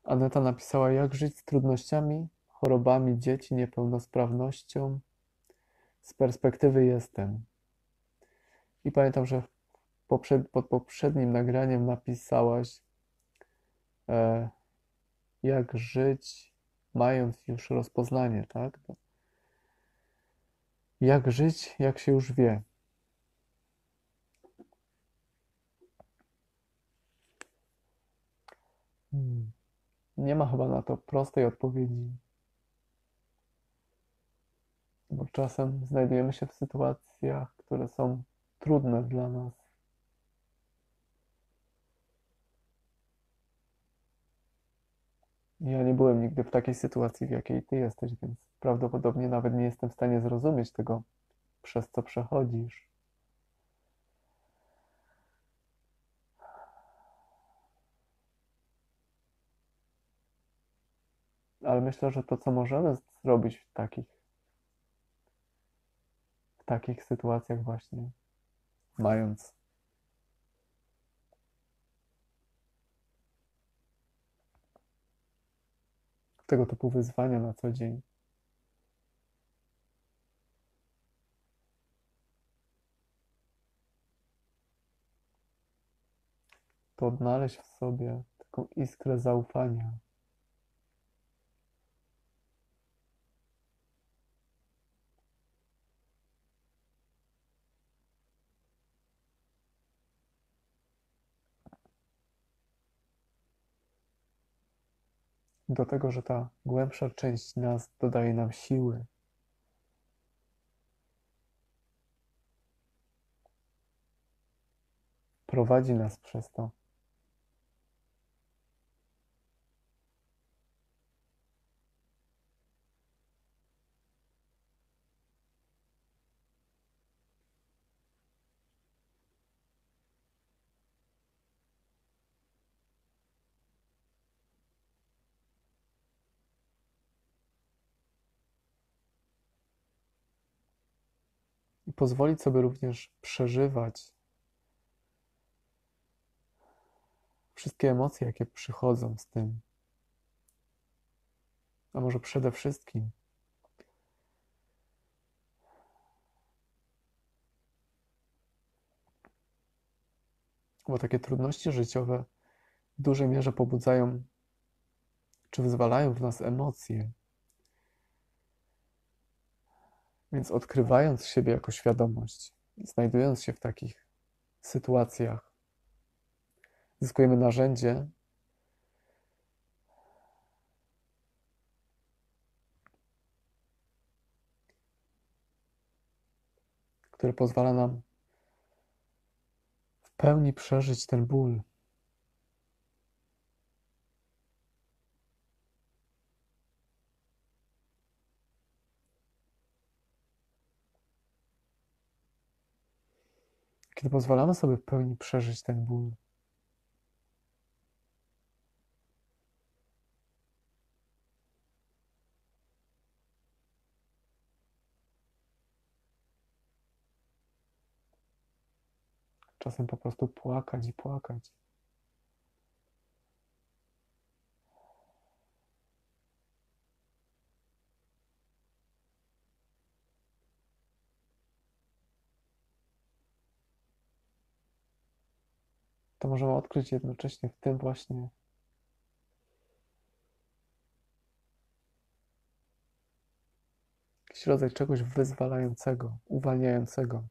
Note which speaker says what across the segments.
Speaker 1: Aneta napisała, jak żyć z trudnościami, chorobami dzieci, niepełnosprawnością z perspektywy jestem. I pamiętam, że pod poprzednim nagraniem napisałaś, e, jak żyć, mając już rozpoznanie, tak? Jak żyć, jak się już wie. Nie ma chyba na to prostej odpowiedzi, bo czasem znajdujemy się w sytuacjach, które są trudne dla nas. Ja nie byłem nigdy w takiej sytuacji, w jakiej ty jesteś, więc prawdopodobnie nawet nie jestem w stanie zrozumieć tego, przez co przechodzisz. Ale myślę, że to, co możemy zrobić w takich sytuacjach właśnie, mając tego typu wyzwania na co dzień, to odnaleźć w sobie taką iskrę zaufania. Do tego, że ta głębsza część nas dodaje nam siły. Prowadzi nas przez to. I pozwolić sobie również przeżywać wszystkie emocje, jakie przychodzą z tym. A może przede wszystkim bo takie trudności życiowe w dużej mierze pobudzają czy wyzwalają w nas emocje. Więc odkrywając siebie jako świadomość, znajdując się w takich sytuacjach, zyskujemy narzędzie, które pozwala nam w pełni przeżyć ten ból. Kiedy pozwalamy sobie w pełni przeżyć ten ból, czasem po prostu płakać i płakać. To możemy odkryć jednocześnie w tym właśnie jakiś rodzaj czegoś wyzwalającego, uwalniającego.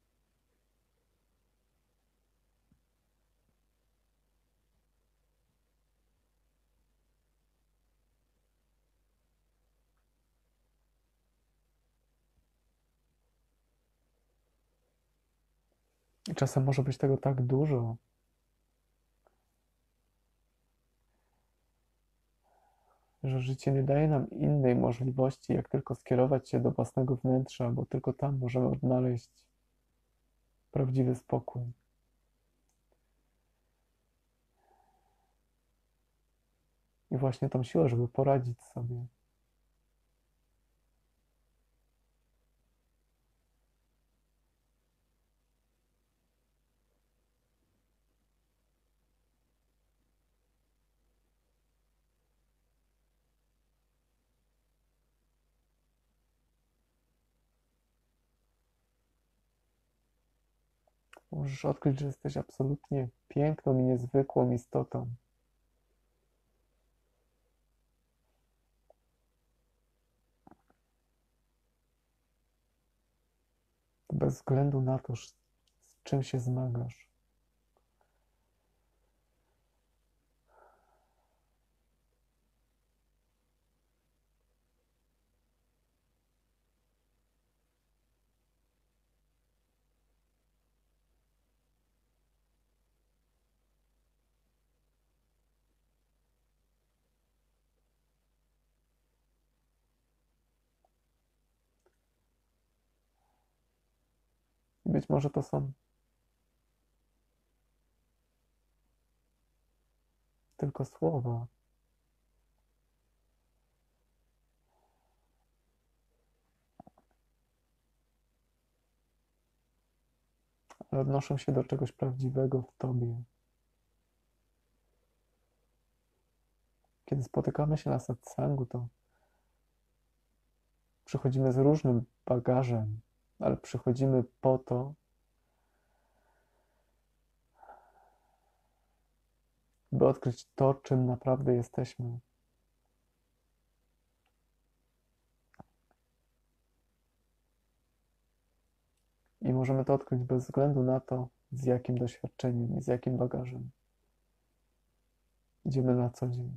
Speaker 1: I czasem może być tego tak dużo, że życie nie daje nam innej możliwości, jak tylko skierować się do własnego wnętrza, bo tylko tam możemy odnaleźć prawdziwy spokój. I właśnie tą siłę, żeby poradzić sobie. Możesz odkryć, że jesteś absolutnie piękną i niezwykłą istotą. Bez względu na to, z czym się zmagasz. Być może to są tylko słowa, ale odnoszą się do czegoś prawdziwego w tobie. Kiedy spotykamy się na satsangu, to przychodzimy z różnym bagażem, ale przychodzimy po to, by odkryć to, czym naprawdę jesteśmy. I możemy to odkryć bez względu na to, z jakim doświadczeniem i z jakim bagażem idziemy na co dzień.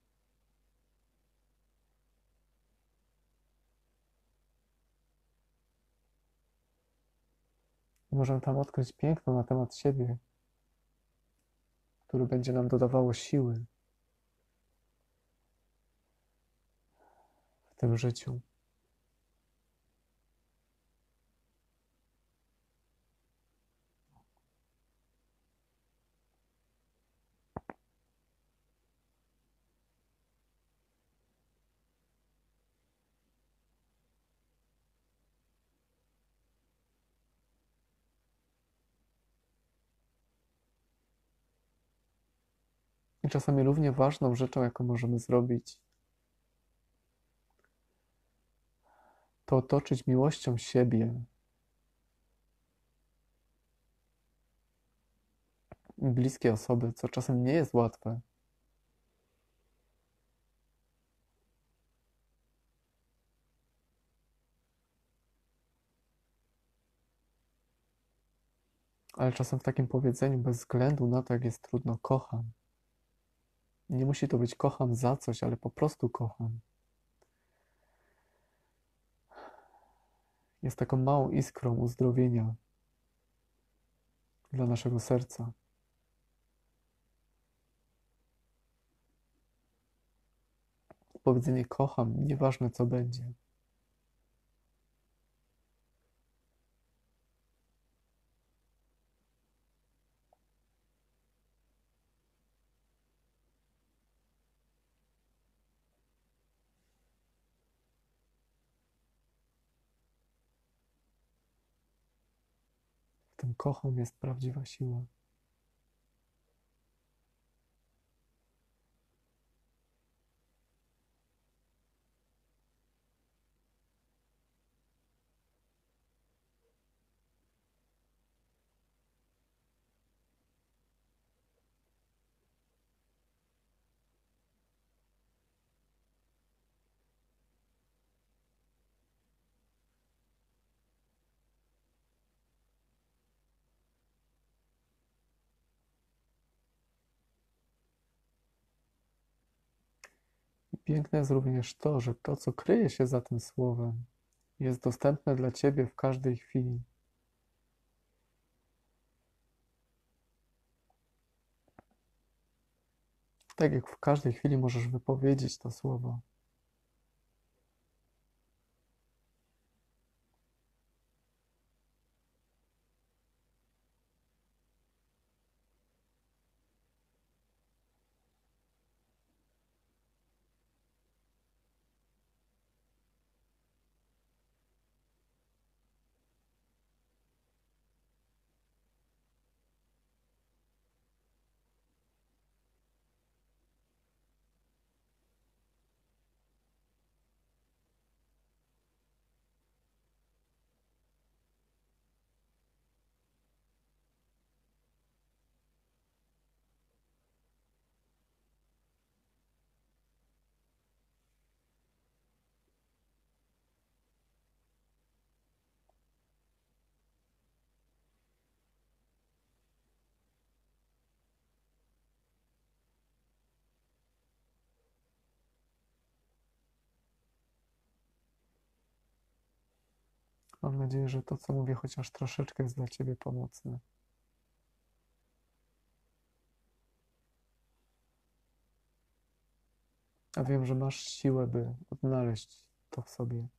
Speaker 1: I możemy tam odkryć piękno na temat siebie, które będzie nam dodawało siły w tym życiu. I czasami równie ważną rzeczą, jaką możemy zrobić, to otoczyć miłością siebie i bliskie osoby, co czasem nie jest łatwe. Ale czasem w takim powiedzeniu, bez względu na to, jak jest trudno, kocham. Nie musi to być kocham za coś, ale po prostu kocham. Jest taką małą iskrą uzdrowienia dla naszego serca. Powiedzenie kocham, nieważne co będzie. W tym kocham jest prawdziwa siła. I piękne jest również to, że to, co kryje się za tym słowem, jest dostępne dla Ciebie w każdej chwili. Tak jak w każdej chwili możesz wypowiedzieć to słowo. Mam nadzieję, że to, co mówię, chociaż troszeczkę jest dla Ciebie pomocne. A wiem, że masz siłę, by odnaleźć to w sobie.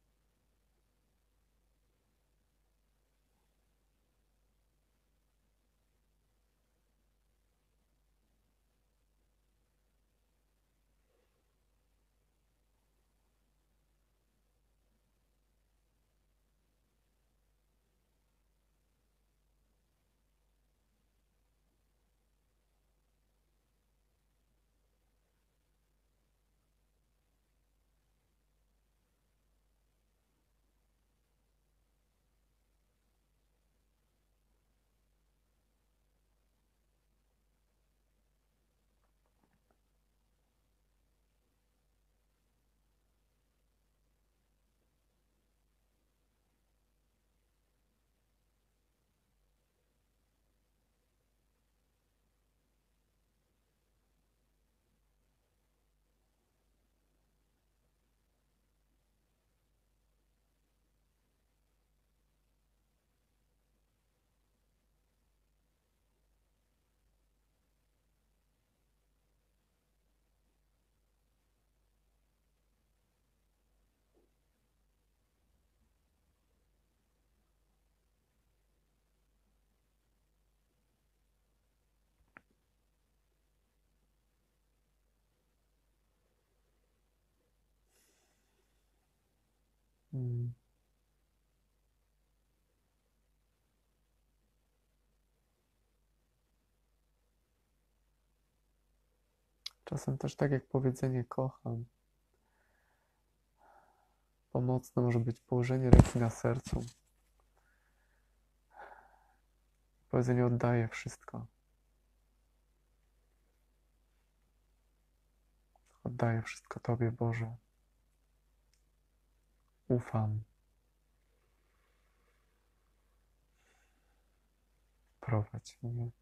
Speaker 1: Mm. Czasem też tak jak powiedzenie kocham, pomocne może być położenie ręki na sercu. Powiedzenie oddaję wszystko. Oddaję wszystko Tobie, Boże. Ufam. Prowadź mnie.